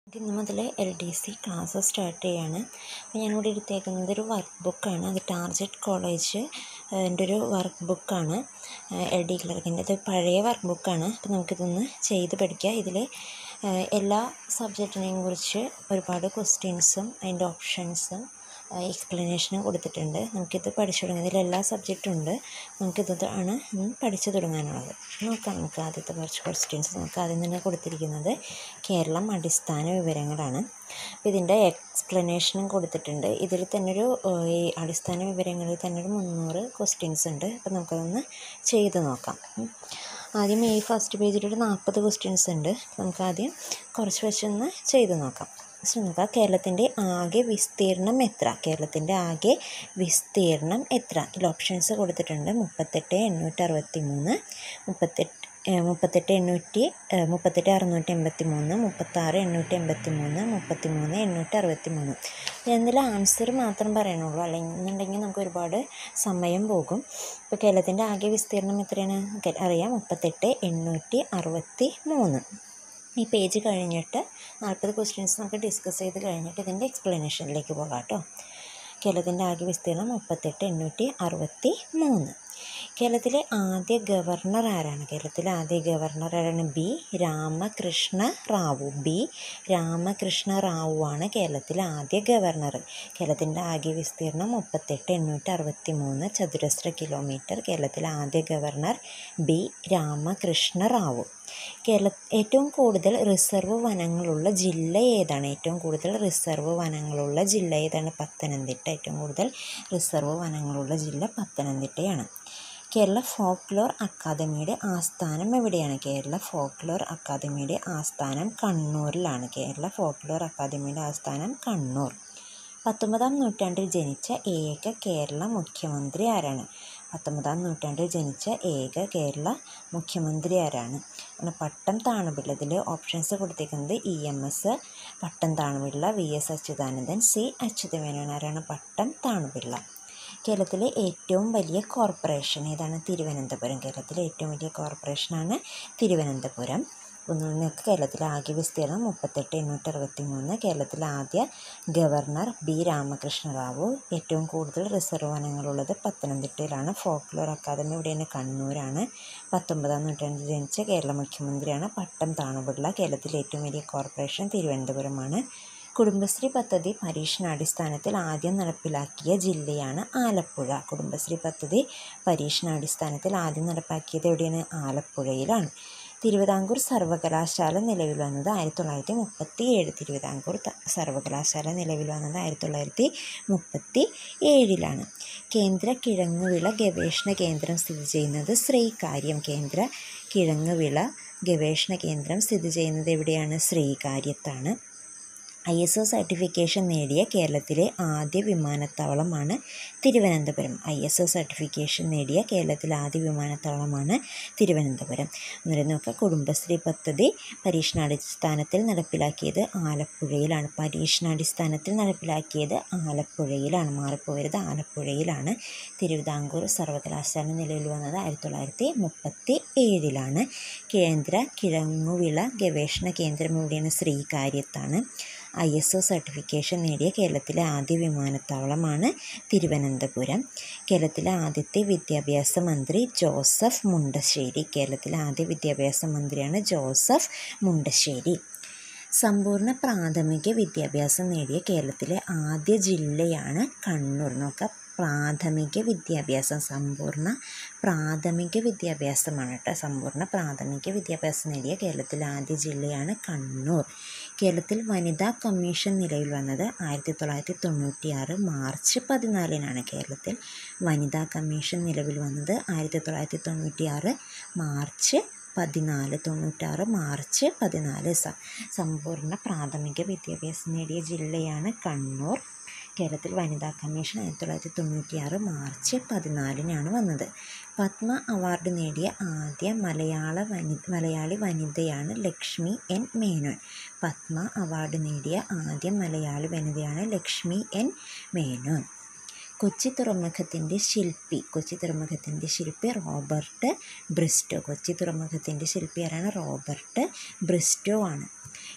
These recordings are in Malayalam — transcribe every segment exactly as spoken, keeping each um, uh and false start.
ഇന്ന് മുതൽ L D C class start ചെയ്യാണ്. അപ്പോൾ ഞാനിവിടെ എടുത്തേക്കുന്നത് ഒരു വർക്ക് ബുക്കാണ്. അത് ടാർജറ്റ് കോളേജ് എൻ്റെ ഒരു വർക്ക് ബുക്കാണ്. എൽ ഡി ക്ലർക്കിൻ്റെ ഇത് പഴയ വർക്ക് ബുക്കാണ്. അപ്പോൾ നമുക്കിതൊന്ന് ചെയ്ത് പഠിക്കാം. ഇതിൽ എല്ലാ സബ്ജക്റ്റിനെയും കുറിച്ച് ഒരുപാട് ക്വസ്റ്റ്യൻസും അതിൻ്റെ ഓപ്ഷൻസും എക്സ്പ്ലനേഷനും കൊടുത്തിട്ടുണ്ട്. നമുക്കിത് പഠിച്ചു തുടങ്ങാം. ഇതിൽ എല്ലാ സബ്ജക്റ്റും ഉണ്ട്. നമുക്കിത് ആണ് പഠിച്ചു തുടങ്ങാനുള്ളത്. നോക്കാം. നമുക്ക് ആദ്യത്തെ കുറച്ച് ക്വസ്റ്റ്യൻസ് നമുക്ക് ആദ്യം തന്നെ കൊടുത്തിരിക്കുന്നത് കേരളം അടിസ്ഥാന വിവരങ്ങളാണ്. അപ്പോൾ ഇതിൻ്റെ എക്സ്പ്ലനേഷനും കൊടുത്തിട്ടുണ്ട്. ഇതിൽ തന്നെ ഒരു ഈ അടിസ്ഥാന വിവരങ്ങളിൽ തന്നെ ഒരു മുന്നൂറ് ക്വസ്റ്റ്യൻസ് ഉണ്ട്. അപ്പോൾ നമുക്കതൊന്ന് ചെയ്ത് നോക്കാം. ആദ്യം ഈ ഫസ്റ്റ് പേജിലൊരു നാൽപ്പത് ക്വസ്റ്റ്യൻസ് ഉണ്ട്. നമുക്ക് ആദ്യം കുറച്ച് വെച്ചൊന്ന് ചെയ്ത് നോക്കാം. നോക്കുക. കേരളത്തിൻ്റെ ആകെ വിസ്തീർണം എത്ര? കേരളത്തിൻ്റെ ആകെ വിസ്തീർണം എത്ര? ഇതിൽ ഓപ്ഷൻസ് കൊടുത്തിട്ടുണ്ട്. മുപ്പത്തെട്ട് എണ്ണൂറ്റി അറുപത്തി മൂന്ന് മുപ്പത്തെട്ട് മുപ്പത്തെട്ട് എണ്ണൂറ്റി മുപ്പത്തെട്ട് അറുന്നൂറ്റി എൺപത്തി മൂന്ന് മുപ്പത്താറ് എണ്ണൂറ്റി എൺപത്തി മൂന്ന് മുപ്പത്തി മൂന്ന് എണ്ണൂറ്റി അറുപത്തി മൂന്ന് എന്നതിൽ ആൻസർ മാത്രം പറയണുള്ളൂ. അല്ലെന്നുണ്ടെങ്കിൽ നമുക്ക് ഒരുപാട് സമയം പോകും. ഇപ്പോൾ കേരളത്തിൻ്റെ ആകെ വിസ്തീർണം എത്രയാണ് അറിയാം. മുപ്പത്തെട്ട് എണ്ണൂറ്റി അറുപത്തി മൂന്ന്. ഈ പേജ് കഴിഞ്ഞിട്ട് നാൽപ്പത് ക്വസ്റ്റ്യൻസ് നമുക്ക് ഡിസ്കസ് ചെയ്ത് കഴിഞ്ഞിട്ട് ഇതിൻ്റെ എക്സ്പ്ലനേഷനിലേക്ക് പോകാം കേട്ടോ. കേരളത്തിൻ്റെ ആകെ വിസ്തീർണം മുപ്പത്തെട്ട് എണ്ണൂറ്റി അറുപത്തി മൂന്ന്. കേരളത്തിലെ ആദ്യ ഗവർണർ ആരാണ്? കേരളത്തിലെ ആദ്യ ഗവർണർ ആരാണ്? ബി രാമകൃഷ്ണ റാവു. ബി രാമകൃഷ്ണ റാവു ആണ് കേരളത്തിലെ ആദ്യ ഗവർണർ. കേരളത്തിൻ്റെ ആകെ വിസ്തീർണം മുപ്പത്തെട്ട് എണ്ണൂറ്റി അറുപത്തി മൂന്ന് ചതുരശ്ര കിലോമീറ്റർ. കേരളത്തിലെ ആദ്യ ഗവർണർ ബി രാമകൃഷ്ണ റാവു. കേരള ഏറ്റവും കൂടുതൽ റിസർവ് വനങ്ങളുള്ള ജില്ല ഏതാണ്? ഏറ്റവും കൂടുതൽ റിസർവ് വനങ്ങളുള്ള ജില്ല ഏതാണ്? പത്തനംതിട്ട. ഏറ്റവും കൂടുതൽ റിസർവ് വനങ്ങളുള്ള ജില്ല പത്തനംതിട്ടയാണ്. കേരള ഫോക്ലോർ അക്കാദമിയുടെ ആസ്ഥാനം എവിടെയാണ്? കേരള ഫോക്ലോർ അക്കാദമിയുടെ ആസ്ഥാനം കണ്ണൂരിലാണ്. കേരള ഫോക്ലോർ അക്കാദമിയുടെ ആസ്ഥാനം കണ്ണൂർ. പത്തൊമ്പതാം നൂറ്റാണ്ടിൽ ജനിച്ച ഏക കേരള മുഖ്യമന്ത്രി ആരാണ്? പത്തൊമ്പതാം നൂറ്റാണ്ടിൽ ജനിച്ച ഏക കേരള മുഖ്യമന്ത്രി ആരാണ്? പട്ടം താണുപിള്ള. ഇതിൽ ഓപ്ഷൻസ് കൊടുത്തിരിക്കുന്നത് E M S, Pattom Thanu Pillai, V S Achuthanandan, C Achutha Menon. ആരാണ്? പട്ടം താണുപിള്ള. കേരളത്തിലെ ഏറ്റവും വലിയ കോർപ്പറേഷൻ ഏതാണ്? തിരുവനന്തപുരം. കേരളത്തിലെ ഏറ്റവും വലിയ കോർപ്പറേഷനാണ് തിരുവനന്തപുരം. ഒന്നുകൂടി കേരളത്തിലെ ആകെ വിസ്തീർണം മുപ്പത്തെട്ട് എണ്ണൂറ്റി അറുപത്തി മൂന്ന്. കേരളത്തിലെ ആദ്യ ഗവർണർ ബി രാമകൃഷ്ണ റാവു. ഏറ്റവും കൂടുതൽ റിസർവ് വനങ്ങളുള്ളത് പത്തനംതിട്ടയിലാണ്. ഫോക്ലോർ അക്കാദമി ഇവിടെയാണ്, കണ്ണൂരാണ്. പത്തൊമ്പതാം നൂറ്റാണ്ടിൽ ജനിച്ച കേരള മുഖ്യമന്ത്രിയാണ് പട്ടം താണുപിള്ള. കേരളത്തിലെ ഏറ്റവും വലിയ കോർപ്പറേഷൻ തിരുവനന്തപുരമാണ്. കുടുംബശ്രീ പദ്ധതി പരീക്ഷണാടിസ്ഥാനത്തിൽ ആദ്യം നടപ്പിലാക്കിയ ജില്ലയാണ് ആലപ്പുഴ. കുടുംബശ്രീ പദ്ധതി പരീക്ഷണാടിസ്ഥാനത്തിൽ ആദ്യം നടപ്പാക്കിയത് എവിടെയാണ്? ആലപ്പുഴയിലാണ്. തിരുവിതാംകൂർ സർവകലാശാല നിലവിൽ വന്നത് ആയിരത്തി തൊള്ളായിരത്തി മുപ്പത്തി ഏഴ്. തിരുവിതാംകൂർ സർവകലാശാല നിലവിൽ വന്നത് ആയിരത്തി തൊള്ളായിരത്തി മുപ്പത്തി ഏഴിലാണ്. കേന്ദ്ര കിഴങ്ങുവിള ഗവേഷണ കേന്ദ്രം സ്ഥിതി ചെയ്യുന്നത് ശ്രീകാര്യം. കേന്ദ്ര കിഴങ്ങുവിള ഗവേഷണ കേന്ദ്രം സ്ഥിതി ചെയ്യുന്നത് എവിടെയാണ്? ശ്രീകാര്യത്താണ്. ഐ എസ് ഒ സർട്ടിഫിക്കേഷൻ നേടിയ കേരളത്തിലെ ആദ്യ വിമാനത്താവളമാണ് Thiruvananthapuram. I S O certification നേടിയ കേരളത്തിലെ ആദ്യ വിമാനത്താവളമാണ് തിരുവനന്തപുരം. എന്നിട്ട് നോക്കുക. കുടുംബശ്രീ പദ്ധതി പരീക്ഷണാടിസ്ഥാനത്തിൽ നടപ്പിലാക്കിയത് ആലപ്പുഴയിലാണ്. പരീക്ഷണാടിസ്ഥാനത്തിൽ നടപ്പിലാക്കിയത് ആലപ്പുഴയിലാണ്. മാറിപ്പോവരുത്, ആലപ്പുഴയിലാണ്. തിരുവിതാംകൂർ സർവകലാശാല നിലവിൽ വന്നത് ആയിരത്തി തൊള്ളായിരത്തി മുപ്പത്തി ഏഴിലാണ്. കേന്ദ്ര കിഴങ്ങുവിള ഗവേഷണ കേന്ദ്രം എവിടെയാണ്? ശ്രീകാര്യത്താണ്. ഐ എസ് ഒ സർട്ടിഫിക്കേഷൻ നേടിയ കേരളത്തിലെ ആദ്യ വിമാനത്താവളമാണ് തിരുവനന്തപുരം. കേരളത്തിലെ ആദ്യത്തെ വിദ്യാഭ്യാസ മന്ത്രി ജോസഫ് മുണ്ടശ്ശേരി. കേരളത്തിലെ ആദ്യ വിദ്യാഭ്യാസ മന്ത്രിയാണ് ജോസഫ് മുണ്ടശ്ശേരി. സമ്പൂർണ്ണ പ്രാഥമിക വിദ്യാഭ്യാസം നേടിയ കേരളത്തിലെ ആദ്യ ജില്ലയാണ് കണ്ണൂർ. നോക്കാം. പ്രാഥമിക വിദ്യാഭ്യാസം, സമ്പൂർണ്ണ പ്രാഥമിക വിദ്യാഭ്യാസമാണ് കേട്ടോ. സമ്പൂർണ്ണ പ്രാഥമിക വിദ്യാഭ്യാസം നേടിയ കേരളത്തിലെ ആദ്യ ജില്ലയാണ് കണ്ണൂർ. കേരളത്തിൽ വനിതാ കമ്മീഷൻ നിലവിൽ വന്നത് ആയിരത്തി തൊള്ളായിരത്തി തൊണ്ണൂറ്റി ആറ് മാർച്ച് പതിനാലിനാണ്. കേരളത്തിൽ വനിതാ കമ്മീഷൻ നിലവിൽ വന്നത് ആയിരത്തി തൊള്ളായിരത്തി തൊണ്ണൂറ്റി ആറ് മാർച്ച് പതിനാല്. തൊണ്ണൂറ്റാറ് മാർച്ച് പതിനാല്. സ സമ്പൂർണ്ണ പ്രാഥമിക വിദ്യാഭ്യാസം നേടിയ ജില്ലയാണ് കണ്ണൂർ. കേരളത്തിൽ വനിതാ കമ്മീഷൻ ആയിരത്തി തൊള്ളായിരത്തി തൊണ്ണൂറ്റി ആറ് മാർച്ച് പതിനാലിനാണ് വന്നത്. പത്മ അവാർഡ് നേടിയ ആദ്യ മലയാള വനി മലയാളി വനിതയാണ് ലക്ഷ്മി എൻ മേനോൻ. പത്മ അവാർഡ് നേടിയ ആദ്യ മലയാളി വനിതയാണ് ലക്ഷ്മി എൻ മേനോൻ. കൊച്ചി തുറമുഖത്തിൻ്റെ ശില്പി കൊച്ചി തുറമുഖത്തിൻ്റെ ശില്പി റോബർട്ട് ബ്രിസ്റ്റോ. കൊച്ചി തുറമുഖത്തിൻ്റെ ശില്പി ആരാണ്? റോബർട്ട് ബ്രിസ്റ്റോ ആണ്.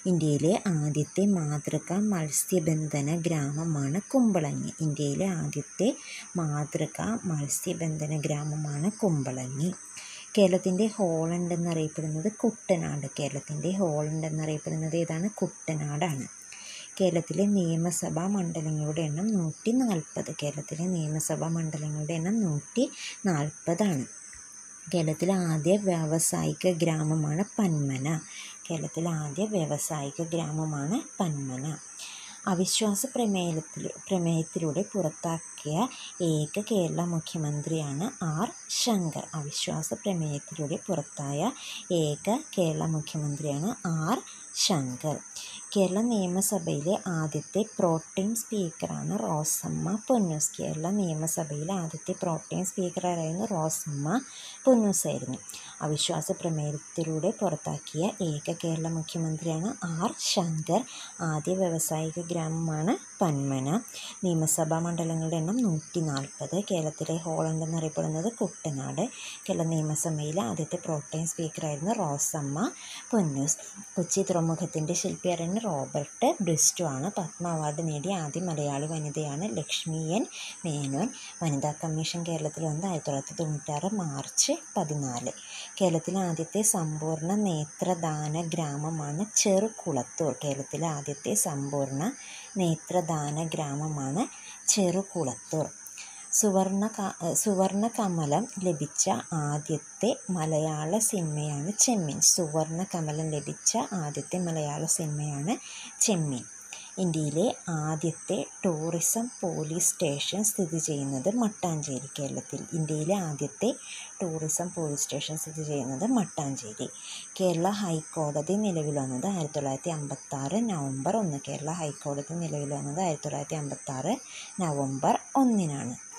ഇന്ത്യയിലെ ആദ്യത്തെ മാതൃകാ മത്സ്യബന്ധന ഗ്രാമമാണ് കുമ്പളങ്ങി. ഇന്ത്യയിലെ ആദ്യത്തെ മാതൃകാ മത്സ്യബന്ധന ഗ്രാമമാണ് കുമ്പളങ്ങി. കേരളത്തിൻ്റെ ഹോളണ്ട് എന്നറിയപ്പെടുന്നത് കുട്ടനാട്. കേരളത്തിൻ്റെ ഹോളണ്ട് എന്നറിയപ്പെടുന്നത് ഏതാണ്? കുട്ടനാടാണ്. കേരളത്തിലെ നിയമസഭാ മണ്ഡലങ്ങളുടെ എണ്ണം നൂറ്റി നാൽപ്പത്. കേരളത്തിലെ നിയമസഭാ മണ്ഡലങ്ങളുടെ എണ്ണം നൂറ്റി നാൽപ്പതാണ്. കേരളത്തിലെ ആദ്യ വ്യാവസായിക ഗ്രാമമാണ് പന്മന. കേരളത്തിലെ ആദ്യ വ്യാവസായിക ഗ്രാമമാണ് പന്മന. അവിശ്വാസ പ്രമേയത്തിൽ പ്രമേയത്തിലൂടെ പുറത്താക്കിയ ഏക കേരള മുഖ്യമന്ത്രിയാണ് ആർ ശങ്കർ. അവിശ്വാസ പ്രമേയത്തിലൂടെ പുറത്തായ ഏക കേരള മുഖ്യമന്ത്രിയാണ് ആർ ശങ്കർ. കേരള നിയമസഭയിലെ ആദ്യത്തെ പ്രോട്ടേം സ്പീക്കറാണ് റോസമ്മ പൊന്നൂസ്. കേരള നിയമസഭയിലെ ആദ്യത്തെ പ്രോട്ടേം സ്പീക്കറായിരുന്നു റോസമ്മ പൊന്നൂസ് ആയിരുന്നു. അവിശ്വാസ പ്രമേയത്തിലൂടെ പുറത്താക്കിയ ഏക കേരള മുഖ്യമന്ത്രിയാണ് ആർ ശങ്കർ. ആദ്യ വ്യാവസായിക ഗ്രാമമാണ് പന്മന. നിയമസഭാ മണ്ഡലങ്ങളുടെ എണ്ണം നൂറ്റി നാൽപ്പത്. കേരളത്തിലെ ഹോളണ്ട് എന്നറിയപ്പെടുന്നത് കുട്ടനാട്. കേരള നിയമസഭയിലെ ആദ്യത്തെ പ്രോട്ടേം സ്പീക്കറായിരുന്നു റോസമ്മ പൊന്നൂസ്. കൊച്ചി തുറമുഖത്തിൻ്റെ ശില്പി ആരാണ്? റോബർട്ട് ബ്രിസ്റ്റോ ആണ്. പത്മ അവാർഡ് നേടിയ ആദ്യ മലയാളി വനിതയാണ് ലക്ഷ്മി എൻ മേനോൻ. വനിതാ കമ്മീഷൻ കേരളത്തിൽ വന്നത് ആയിരത്തി തൊള്ളായിരത്തി തൊണ്ണൂറ്റാറ് മാർച്ച് പതിനാല്. കേരളത്തിലെ ആദ്യത്തെ സമ്പൂർണ്ണ നേത്രദാന ഗ്രാമമാണ് ചെറുകുളത്തൂർ. കേരളത്തിലെ ആദ്യത്തെ സമ്പൂർണ്ണ നേത്രദാന ഗ്രാമമാണ് ചെറുകുളത്തൂർ. സുവർണ സുവർണ കമലം ലഭിച്ച ആദ്യത്തെ മലയാള സിനിമയാണ് ചെമ്മീൻ. സുവർണ കമലം ലഭിച്ച ആദ്യത്തെ മലയാള സിനിമയാണ് ചെമ്മീൻ. ഇന്ത്യയിലെ ആദ്യത്തെ ടൂറിസം പോലീസ് സ്റ്റേഷൻ സ്ഥിതി ചെയ്യുന്നത് മട്ടാഞ്ചേരി. കേരളത്തിൽ ഇന്ത്യയിലെ ആദ്യത്തെ ടൂറിസം പോലീസ് സ്റ്റേഷൻ സ്ഥിതി ചെയ്യുന്നത് മട്ടാഞ്ചേരി. കേരള ഹൈക്കോടതി നിലവിൽ വന്നത് ആയിരത്തി തൊള്ളായിരത്തി അമ്പത്തി ആറ് നവംബർ ഒന്ന്. കേരള ഹൈക്കോടതി നിലവിൽ വന്നത് ആയിരത്തി തൊള്ളായിരത്തി അമ്പത്തി ആറ് നവംബർ ഒന്നിനാണ്.